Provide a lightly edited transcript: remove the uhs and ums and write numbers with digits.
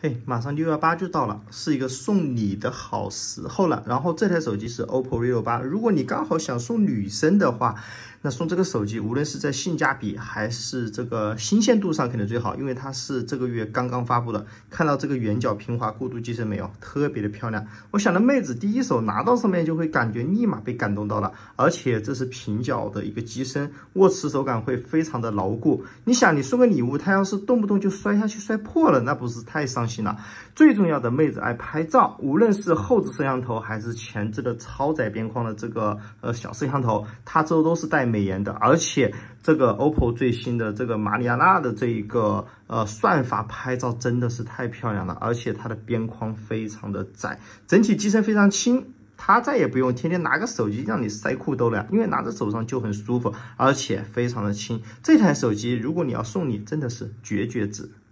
嘿，马上618就到了，是一个送礼的好时候了。然后这台手机是 OPPO Reno8，如果你刚好想送女生的话，那送这个手机，无论是在性价比还是这个新鲜度上，肯定最好，因为它是这个月刚刚发布的。看到这个圆角平滑过渡机身没有？特别的漂亮。我想的妹子第一手拿到上面就会感觉立马被感动到了，而且这是平角的一个机身，握持手感会非常的牢固。你想，你送个礼物，它要是动不动就摔下去摔破了，那不是太伤心了。最重要的，妹子爱拍照，无论是后置摄像头还是前置的超窄边框的这个小摄像头，它这都是带美颜的，而且这个 OPPO 最新的这个马里亚纳的这一个算法拍照真的是太漂亮了，而且它的边框非常的窄，整体机身非常轻。它再也不用天天拿个手机让你塞裤兜了，因为拿在手上就很舒服，而且非常的轻。这台手机如果你要送礼，真的是绝绝子。